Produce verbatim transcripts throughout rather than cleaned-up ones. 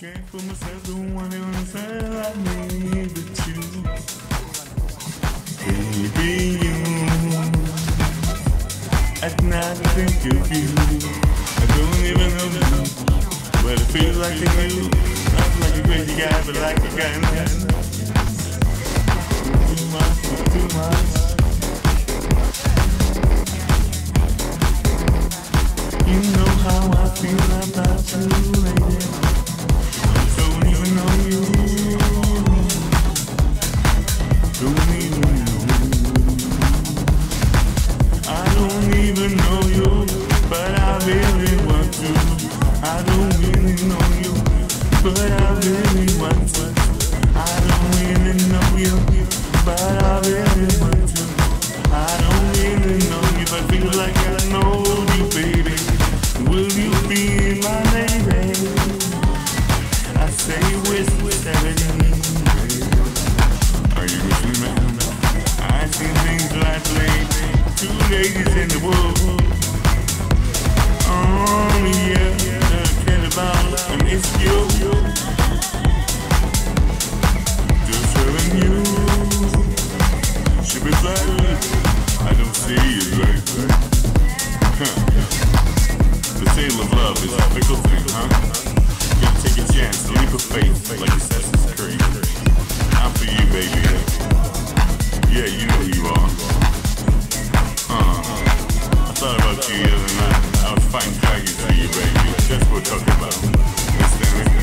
Can't fool myself, the one who understand like me but you. Baby, you. At night I think of you. I don't even know you, but it feels like I do. Not like a crazy guy, but like a guy man. Too much, too much. You know how I feel about you, lady. Don't even know you. Don't even know. I don't even know you, but I really want to. I don't really know you, but I really want to. I don't really know you, but I really want to. I don't really know you, but feel like I know you, baby. Will you be my lady? I say with seventeen. Are you with me, man? I see things like lately. Two ladies in the world. Oh yeah, I care about and it's you. Just having you. Should be glad I don't see you like that. The tale of love is a fickle thing, huh? You gotta take a chance, a leap of faith, like Assassin's Creed. I'm for you, baby. Yeah, you know who you are. Uh, I thought about you the other night. I was fighting dragons for you, baby. That's what we're talking about. Understand me?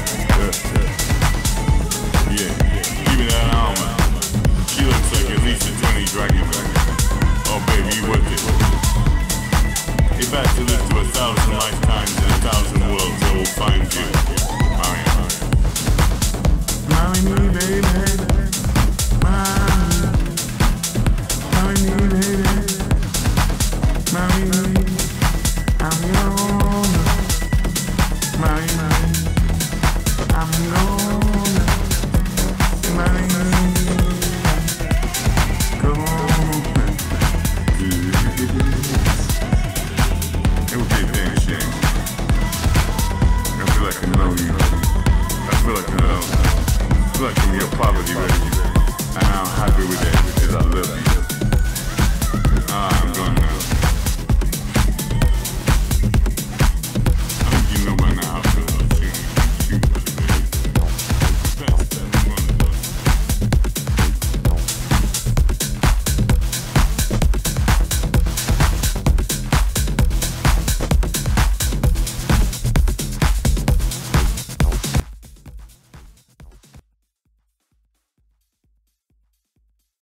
Yeah. Yeah. Even that armor. She looks like at least a twenty dragon back. Oh, baby, you worth it. If I had to live to a thousand lifetimes and a thousand worlds, I will find you. Marry me. Marry me, baby. Marry me. Marry me, baby. Marry me. I'm your owner. Marry me. I'm your owner. Marry me. Come on. It would be a damn shame. I feel like I know you. I feel like I know. I feel like I'm your poverty, baby. And I'm happy with that because I love you.